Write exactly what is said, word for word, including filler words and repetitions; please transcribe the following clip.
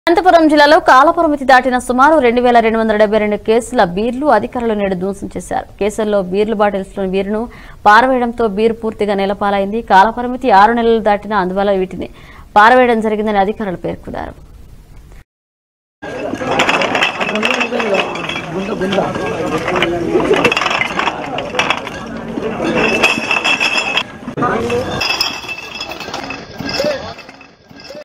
అనంతపురం జిల్లాలో కాలపరిమితి దాటిన సుమారు రెండు వేల రెండు వందల డెబ్బై రెండు కేసుల బీర్లు అధికారులు నేడు ధ్వంసం చేశారు. కేసుల్లో బీర్లు బాటిల్స్లోని బీరును పారవేయడంతో బీరు పూర్తిగా నేలపాలైంది. కాలపరిమితి ఆరు నెలలు దాటిన అందువల్ల వీటిని పారవేయడం జరిగిందని అధికారులు పేర్కొన్నారు. గుండ గుండ